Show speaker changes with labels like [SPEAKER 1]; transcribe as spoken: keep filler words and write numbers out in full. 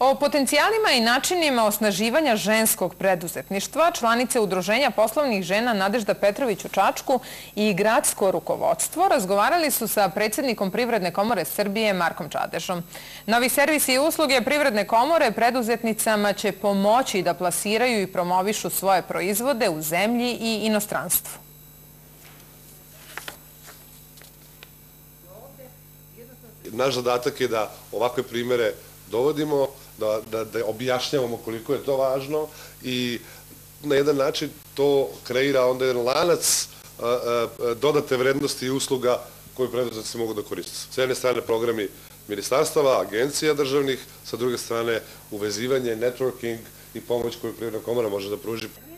[SPEAKER 1] O potencijalima i načinima osnaživanja ženskog preduzetništva članice Udruženja poslovnih žena Nadežda Petrović u Čačku i gradsko rukovodstvo razgovarali su sa predsjednikom Privredne komore Srbije Markom Čadežom. Novi servisi i usluge Privredne komore preduzetnicama će pomoći da plasiraju i promovišu svoje proizvode u zemlji i inostranstvu.
[SPEAKER 2] Naš zadatak je da ovakve primere dovodimo, da, da, da objašnjavamo koliko je to važno i na jedan način to kreira onda jedan lanac a, a, dodate vrednosti i usluga koje preduzetnici mogu da koriste. S jedne strane programi ministarstava, agencija državnih, sa druge strane uvezivanje, networking i pomoć koju Privredna komora može da pruži.